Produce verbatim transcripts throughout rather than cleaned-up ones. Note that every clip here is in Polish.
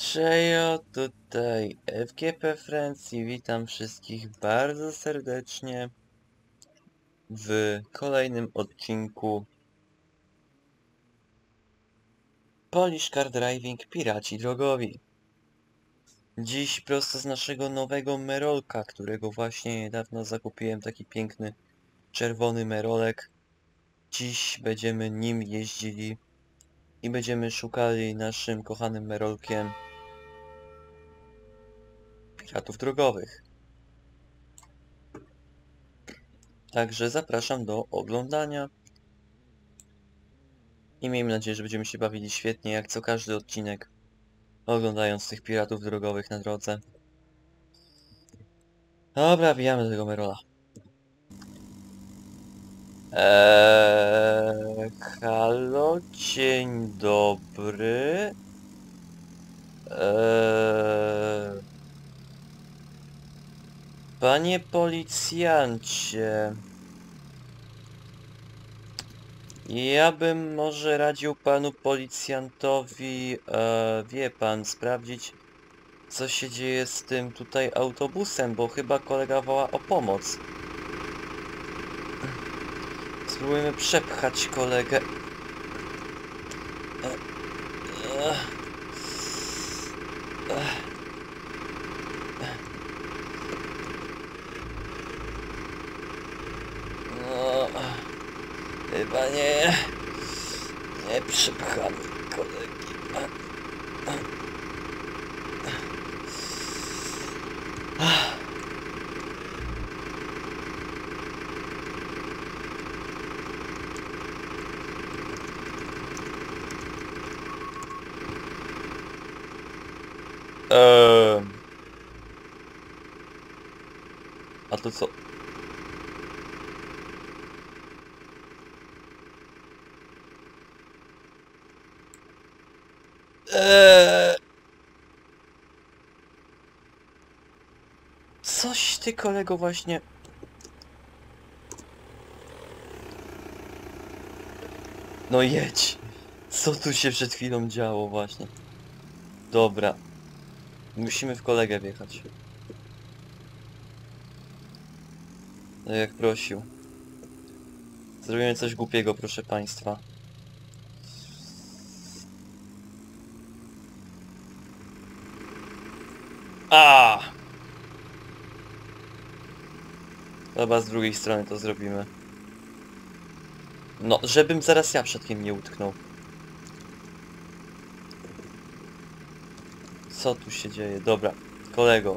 Czejo, tutaj F G P Friends i witam wszystkich bardzo serdecznie w kolejnym odcinku Polish Car Driving Piraci Drogowi. Dziś prosto z naszego nowego Merolka, którego właśnie niedawno zakupiłem, taki piękny czerwony Merolek. Dziś będziemy nim jeździli i będziemy szukali naszym kochanym Merolkiem piratów drogowych. Także zapraszam do oglądania. I miejmy nadzieję, że będziemy się bawili świetnie, jak co każdy odcinek, oglądając tych piratów drogowych na drodze. Dobra, wbijamy do tego Merola. Eee, halo, dzień dobry. Eee, panie policjancie, ja bym może radził panu policjantowi, e, wie pan, sprawdzić, co się dzieje z tym tutaj autobusem, bo chyba kolega woła o pomoc. Spróbujmy przepchać kolegę. No, chyba nie. Nie przepchamy kolegi. Eee. A to co? Eee. Coś ty, kolego, właśnie... No jedź! Co tu się przed chwilą działo właśnie? Dobra. Musimy w kolegę wjechać. Tak jak prosił. Zrobimy coś głupiego, proszę państwa. A! Chyba z drugiej strony to zrobimy. No, żebym zaraz ja przedkiem nie utknął. Co tu się dzieje? Dobra, kolego.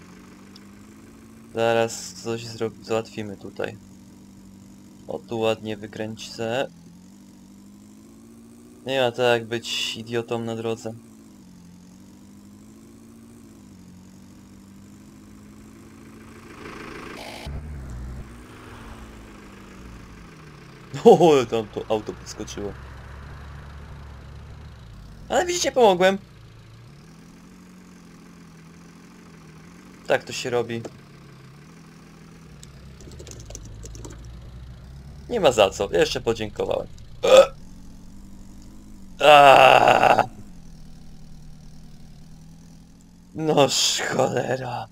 Zaraz coś załatwimy tutaj. O, tu ładnie wykręcę. Nie ma tak jak być idiotą na drodze. O, tam to auto podskoczyło. Ale widzicie, pomogłem. Tak to się robi. Nie ma za co, jeszcze podziękowałem. Aaaa! Noż cholera.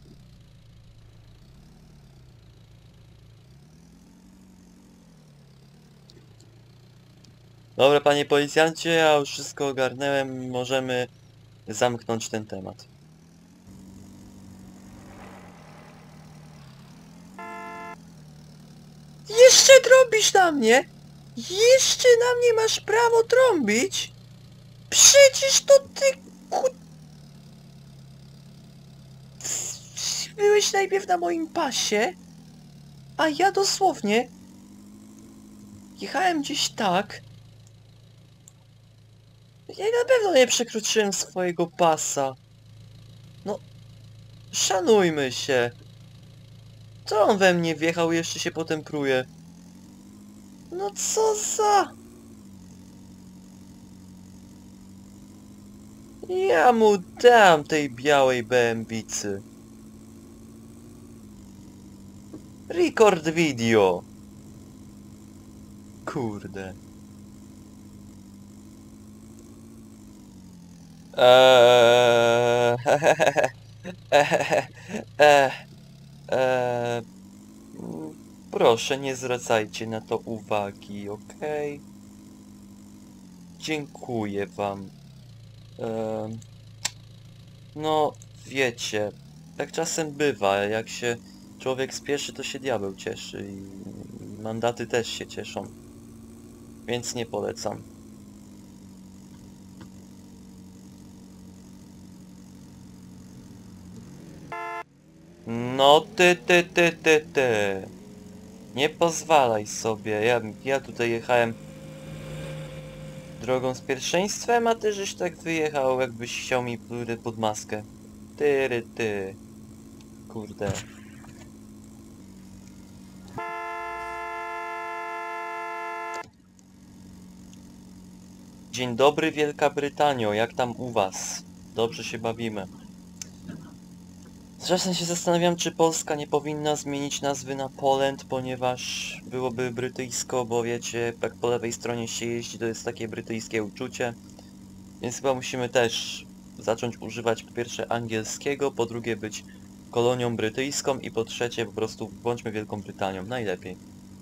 Dobra, panie policjancie, ja już wszystko ogarnąłem, możemy zamknąć ten temat. Jeszcze trąbisz na mnie? Jeszcze na mnie masz prawo trąbić? Przecież to ty ku... Byłeś najpierw na moim pasie, a ja dosłownie jechałem gdzieś tak. Ja na pewno nie przekroczyłem swojego pasa. No, szanujmy się. Co on we mnie wjechał, jeszcze się potem pruje? No co za... Ja mu dam tej białej bębicy. Record video. Kurde. Eee, eee, eee, mm, proszę, nie zwracajcie na to uwagi, okej? Dziękuję wam. Eee, no, wiecie, tak czasem bywa, jak się człowiek spieszy, to się diabeł cieszy i mandaty też się cieszą, więc nie polecam. No ty, ty, ty, ty, ty. Nie pozwalaj sobie. Ja, ja tutaj jechałem drogą z pierwszeństwem, a ty żeś tak wyjechał, jakbyś chciał mi kurde pod maskę. Tyry, ty. Kurde. Dzień dobry, Wielka Brytanio. Jak tam u was? Dobrze się bawimy. Czasem się zastanawiam, czy Polska nie powinna zmienić nazwy na Poland, ponieważ byłoby brytyjsko, bo wiecie, jak po lewej stronie się jeździ, to jest takie brytyjskie uczucie. Więc chyba musimy też zacząć używać po pierwsze angielskiego, po drugie być kolonią brytyjską i po trzecie po prostu bądźmy Wielką Brytanią. Najlepiej.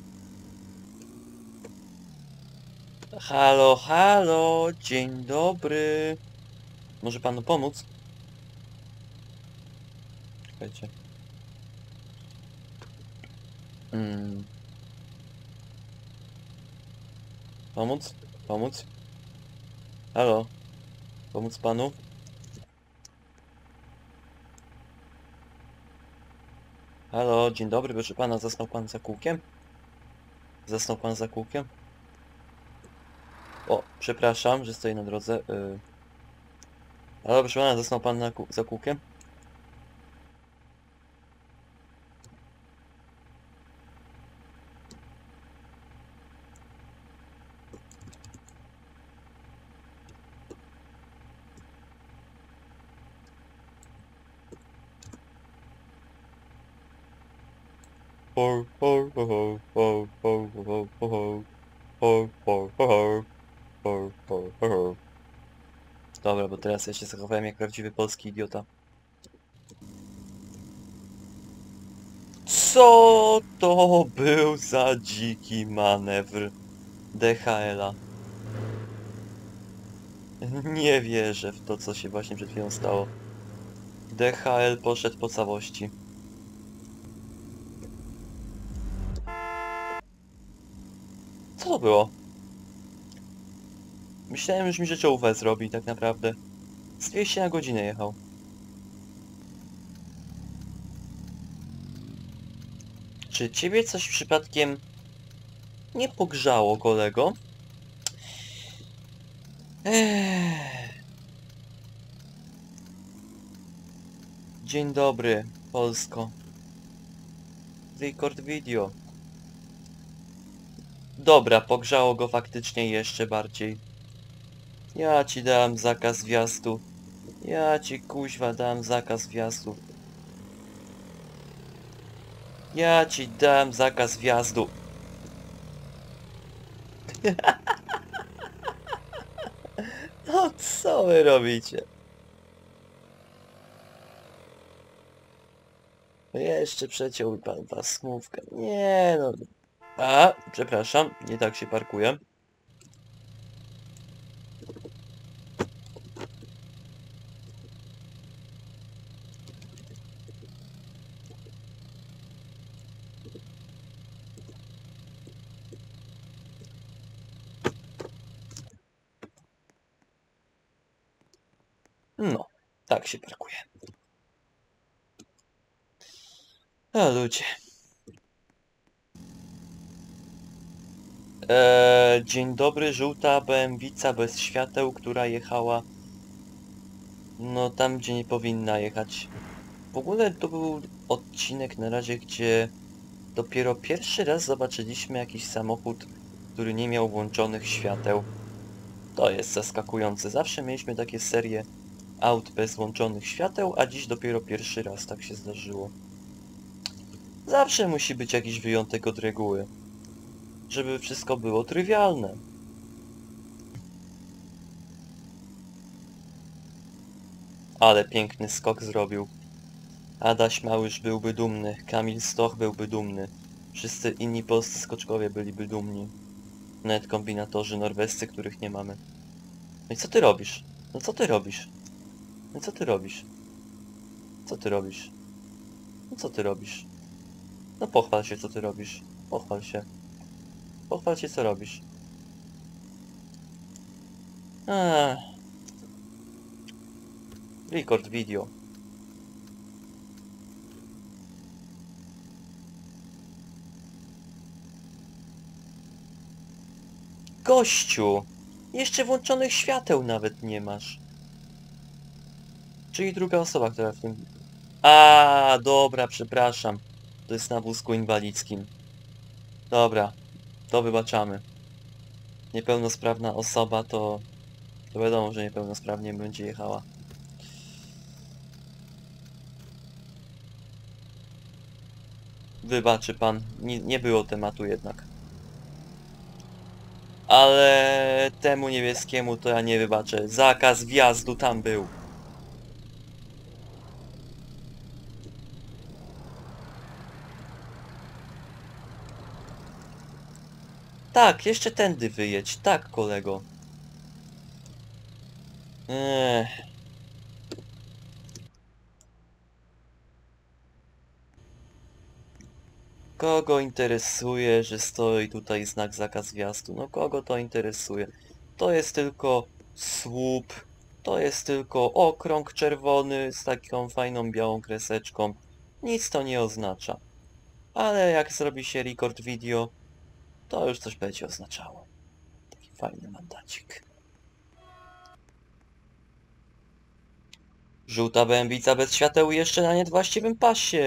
Halo, halo, dzień dobry. Może panu pomóc? Czekajcie. Hmm. Pomóc? Pomóc? Halo? Pomóc panu? Halo, dzień dobry, proszę pana, zasnął pan za kółkiem? Zasnął pan za kółkiem? O, przepraszam, że stoję na drodze. Yy... Halo, proszę pana, zasnął pan na kół za kółkiem? Ho, ho, ho, ho, ho, ho, ho, ho, ho. Ho, ho, ho, ho. Ho, ho, ho, ho. Dobra, bo teraz ja się zachowałem jak prawdziwy polski idiota. Co to był za dziki manewr D H L-a? Nie wierzę w to, co się właśnie przed chwilą stało. D H L poszedł po całości. Co to było? Myślałem, że mi rzeczołówę zrobi tak naprawdę. Z dwieście na godzinę jechał. Czy ciebie coś przypadkiem nie pogrzało, kolego? Eee. Dzień dobry, Polsko. Record video. Dobra, pogrzało go faktycznie jeszcze bardziej. Ja ci dałem zakaz wjazdu. Ja ci kuźwa dałem zakaz wjazdu. Ja ci dałem zakaz wjazdu. No co wy robicie? Jeszcze przeciął pan pasmówkę. Nie no. A, przepraszam, nie tak się parkuję. No, tak się parkuje. A ludzie. Eee, dzień dobry, żółta B M W-ca bez świateł, która jechała no tam, gdzie nie powinna jechać. W ogóle to był odcinek na razie, gdzie dopiero pierwszy raz zobaczyliśmy jakiś samochód, który nie miał włączonych świateł. To jest zaskakujące. Zawsze mieliśmy takie serie aut bez włączonych świateł, a dziś dopiero pierwszy raz tak się zdarzyło. Zawsze musi być jakiś wyjątek od reguły, żeby wszystko było trywialne. Ale piękny skok zrobił. Adaś Małysz byłby dumny, Kamil Stoch byłby dumny. Wszyscy inni polscy skoczkowie byliby dumni. Nawet kombinatorzy norwescy, których nie mamy. No i co ty robisz? No co ty robisz? No co ty robisz? Co ty robisz? No co ty robisz? No pochwal się, co ty robisz. Pochwal się. Pochwal się, co robisz. Eee. Record video. Gościu! Jeszcze włączonych świateł nawet nie masz. Czyli druga osoba, która w tym... A, dobra, przepraszam. To jest na wózku inwalidzkim. Dobra, to wybaczamy. Niepełnosprawna osoba to... To wiadomo, że niepełnosprawnie będzie jechała. Wybaczy pan, nie, nie było tematu jednak. Ale temu niebieskiemu to ja nie wybaczę. Zakaz wjazdu tam był. Tak, jeszcze tędy wyjedź. Tak, kolego. Ech. Kogo interesuje, że stoi tutaj znak zakaz wjazdu? No kogo to interesuje? To jest tylko słup. To jest tylko okrąg czerwony z taką fajną białą kreseczką. Nic to nie oznacza. Ale jak zrobi się record video, to już coś będzie oznaczało. Taki fajny mandacik. Żółta bębica bez świateł jeszcze na niewłaściwym pasie.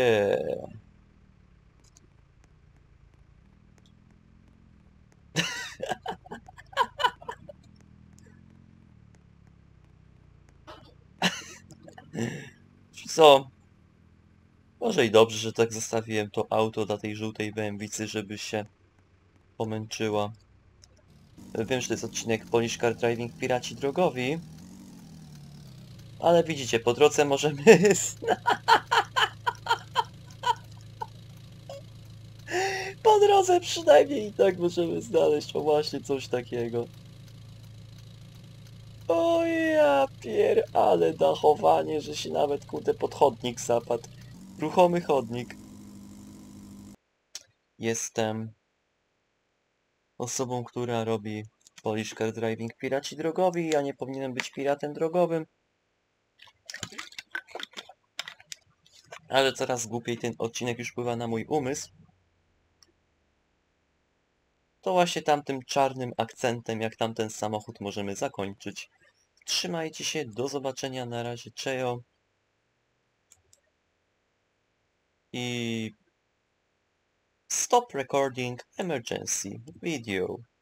Co? Może i dobrze, że tak zostawiłem to auto dla tej żółtej bębicy, żeby się pomęczyła. Wiem, że to jest odcinek Polish Car Driving Piraci Drogowi. Ale widzicie, po drodze możemy... po drodze przynajmniej i tak możemy znaleźć o właśnie coś takiego. O ja pier... ale dachowanie, że się nawet kurde pod chodnik zapadł. Ruchomy chodnik. Jestem osobą, która robi Polish Car Driving Piraci Drogowi. Ja nie powinienem być piratem drogowym. Ale coraz głupiej ten odcinek już wpływa na mój umysł. To właśnie tamtym czarnym akcentem, jak tamten samochód, możemy zakończyć. Trzymajcie się, do zobaczenia, na razie, czejo. I... Stop recording emergency video.